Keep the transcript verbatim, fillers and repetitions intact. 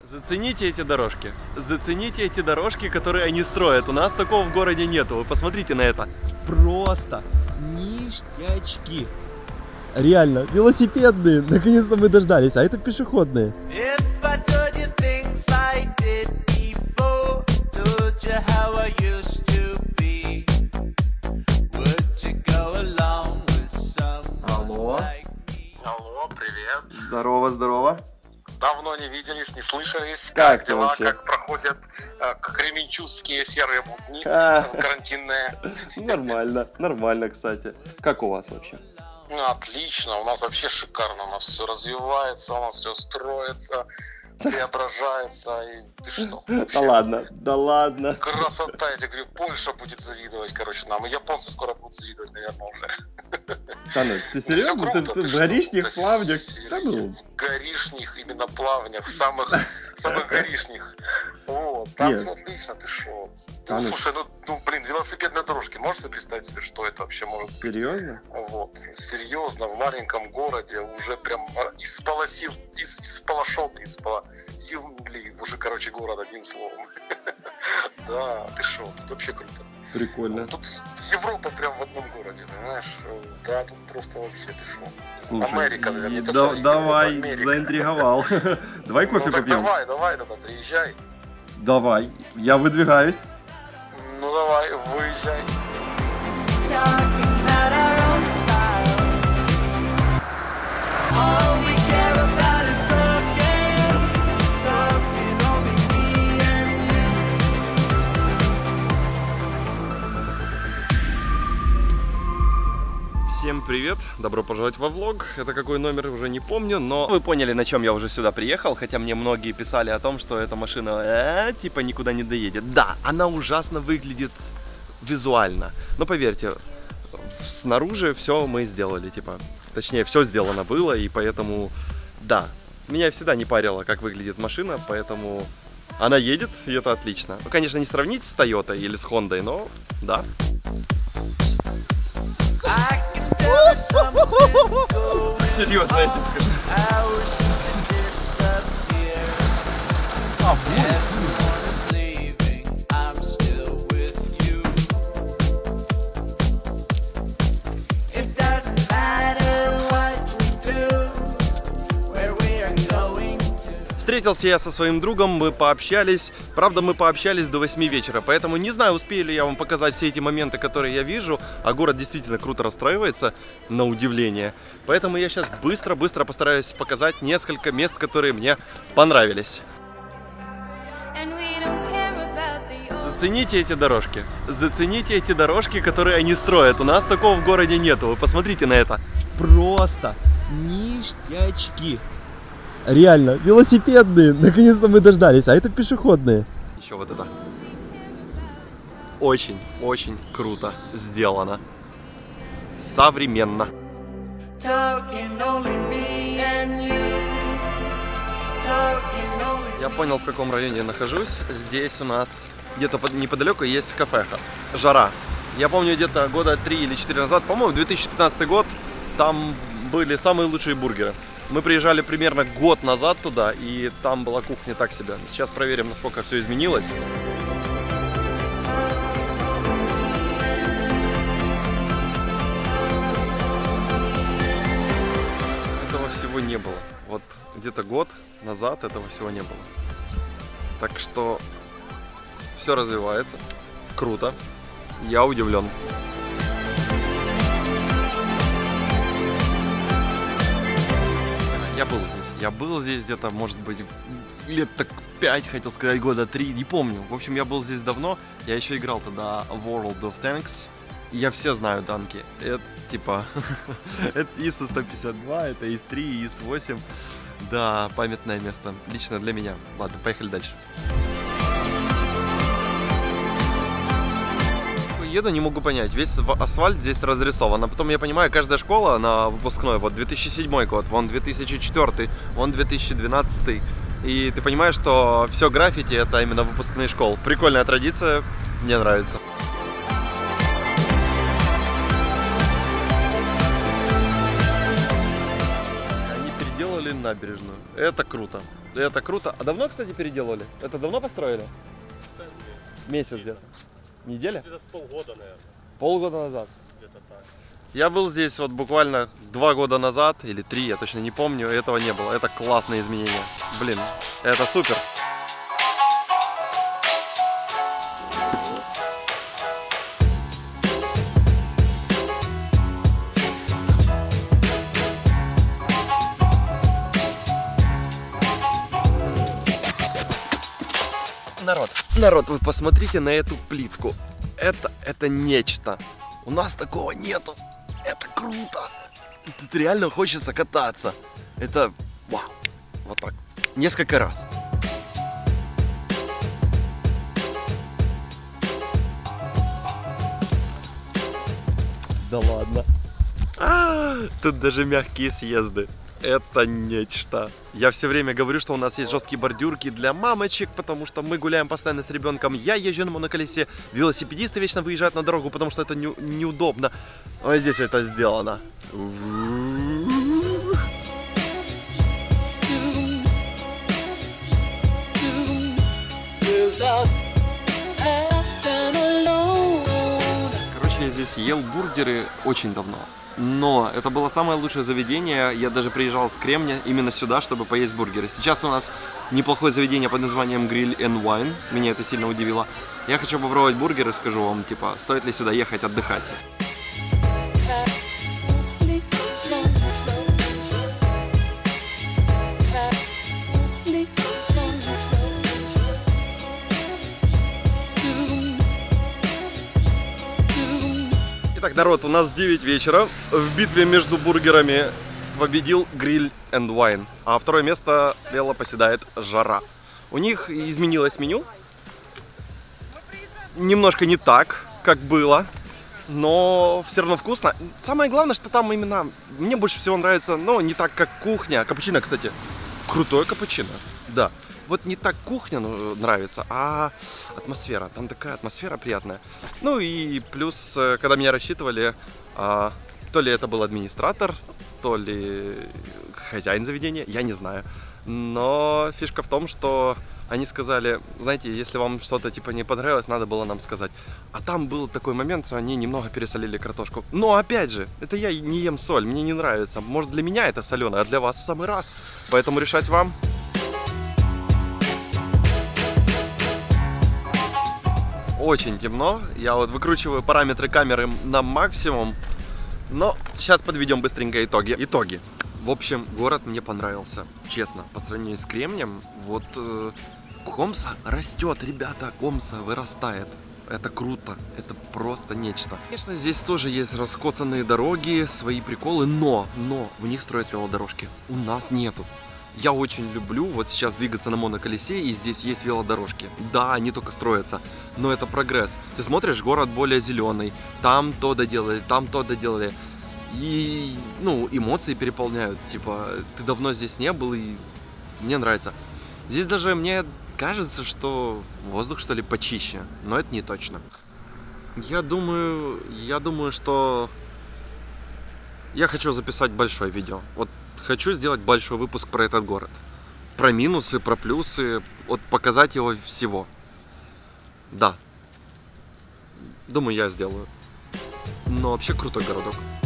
Зацените эти дорожки. Зацените эти дорожки, которые они строят. У нас такого в городе нету. Вы посмотрите на это. Просто ништячки. Реально, велосипедные. Наконец-то мы дождались. А это пешеходные. Алло. Алло, привет. Здорово, здорово. Давно не виделись, не слышались. Как, как дела, вообще? как проходят э, кременчугские серые будни А. э, карантинные? Нормально, нормально, кстати. Как у вас вообще? Ну, отлично, у нас вообще шикарно, у нас все развивается, у нас все строится, преображается, и ты что? Да вообще ладно, да ладно. красота, я тебе говорю, Польша будет завидовать, короче, нам, и японцы скоро будут завидовать, наверное, уже. Да ну, ты Всё серьезно? Ты, круто, ты ты в что? горишних Да плавнях? серьёзно. Да ну. В горишних, именно плавнях, самых, самых горишних. Вот, там Нет. все отлично, ты шо? Да Ну, ну, слушай, ну, ну, блин, велосипедные дорожки, можешь себе представить себе, что это вообще может быть? Серьезно? Вот, серьезно, в маленьком городе уже прям исполосил, из, исполошен, исполосил, блин, уже, короче, город, одним словом. Да, ты шо, тут вообще круто. Прикольно. Тут Европа прям в одном городе, понимаешь? Да, тут просто вообще ты шо. Слушай, Америка, наверное, и не то, да- что Европа, давай, Америка. заинтриговал. Давай кофе Ну так попьем. давай, давай, тогда приезжай. Давай, я выдвигаюсь. Ну давай, выезжай. Всем привет, добро пожаловать во влог. Это какой номер, уже не помню, но вы поняли, на чем я уже сюда приехал. Хотя мне многие писали о том, что эта машина э, типа никуда не доедет. Да, она ужасно выглядит визуально, но поверьте, снаружи все мы сделали, типа, точнее, все сделано было, и поэтому, да, меня всегда не парило, как выглядит машина, поэтому она едет, и это отлично. Ну, конечно, не сравнить с Toyota или с Honda, но да. Серьезно, я тебе скажу. А, Встретился я со своим другом, мы пообщались. Правда, мы пообщались до восьми вечера, поэтому не знаю, успею ли я вам показать все эти моменты, которые я вижу. А город действительно круто расстраивается, на удивление. Поэтому я сейчас быстро-быстро постараюсь показать несколько мест, которые мне понравились. Зацените эти дорожки. Зацените эти дорожки, которые они строят. У нас такого в городе нету. Вы посмотрите на это. Просто ништячки. Реально, велосипедные. Наконец-то мы дождались. А это пешеходные. Еще вот это. Очень, очень круто сделано. Современно. Я понял, в каком районе я нахожусь. Здесь у нас где-то неподалеку есть кафеха. Жара. Я помню, где-то года три или четыре назад, по-моему, две тысячи пятнадцатый год, там были самые лучшие бургеры. Мы приезжали примерно год назад туда, и там была кухня так себе. Сейчас проверим, насколько все изменилось. Этого всего не было. Вот где-то год назад этого всего не было. Так что все развивается. Круто. Я удивлен. Я был здесь. Я был здесь где-то, может быть, лет так пять, хотел сказать, года три, не помню. В общем, я был здесь давно. Я еще играл тогда в World of Tanks. И я все знаю танки. Это типа... это ИС сто пятьдесят два, это ИС три, ИС восемь. Да, памятное место. Лично для меня. Ладно, поехали дальше. Еду, не могу понять, весь асфальт здесь разрисован, а потом я понимаю, каждая школа на выпускной, вот две тысячи седьмой год, вон две тысячи четвёртый, вон две тысячи двенадцатый, и ты понимаешь, что все граффити это именно выпускные школы. Прикольная традиция, мне нравится. Они переделали набережную. Это круто. Это круто. А давно, кстати, переделали? Это давно построили? Месяц где-то. Неделя? Где-то с полгода, наверное. Полгода назад. Где-то так. Я был здесь вот буквально два года назад, или три, я точно не помню, этого не было. Это классные изменения. Блин, это супер. Народ, народ, вы посмотрите на эту плитку. Это, это нечто. У нас такого нету. Это круто. Тут реально хочется кататься. Это вау. Вот так. Несколько раз. Да ладно. А, тут даже мягкие съезды. Это нечто. Я все время говорю, что у нас есть жесткие бордюрки для мамочек, потому что мы гуляем постоянно с ребенком. Я езжу на моноколесе, велосипедисты вечно выезжают на дорогу, потому что это не, неудобно. А здесь это сделано. Короче, я здесь ел бургеры очень давно. Но это было самое лучшее заведение. Я даже приезжал с Кремня именно сюда, чтобы поесть бургеры. Сейчас у нас неплохое заведение под названием Grill and Wine. Меня это сильно удивило. Я хочу попробовать бургеры, скажу вам, типа, стоит ли сюда ехать отдыхать. Итак, народ, у нас девять вечера. В битве между бургерами победил Grill and Wine. А второе место смело поседает Жара. У них изменилось меню. Немножко не так, как было. Но все равно вкусно. Самое главное, что там именно... Мне больше всего нравится, но не так, как кухня. Капучино, кстати. Крутой капучино. Да. Вот не так кухня нравится, а атмосфера. Там такая атмосфера приятная. Ну и плюс, когда меня рассчитывали, а, то ли это был администратор, то ли хозяин заведения, я не знаю. Но фишка в том, что они сказали, знаете, если вам что-то типа не понравилось, надо было нам сказать. А там был такой момент, что они немного пересолили картошку. Но опять же, это я не ем соль, мне не нравится. Может, для меня это соленое, а для вас в самый раз. Поэтому решать вам. Очень темно, я вот выкручиваю параметры камеры на максимум, но сейчас подведем быстренько итоги. Итоги. В общем, город мне понравился, честно, по сравнению с Кремнем. Вот э, Комса растет, ребята, Комса вырастает. Это круто, это просто нечто. Конечно, здесь тоже есть раскоцанные дороги, свои приколы, но, но в них строят велодорожки. У нас нету. Я очень люблю вот сейчас двигаться на моноколесе, и здесь есть велодорожки. Да, они только строятся, но это прогресс. Ты смотришь, город более зеленый, там то доделали, там то доделали. И, ну, эмоции переполняют, типа, ты давно здесь не был, и мне нравится. Здесь даже мне кажется, что воздух, что ли, почище, но это не точно. Я думаю, я думаю, что я хочу записать большое видео. Вот хочу сделать большой выпуск про этот город. Про минусы, про плюсы, вот показать его всего. Да. Думаю, я сделаю. Но вообще крутой городок.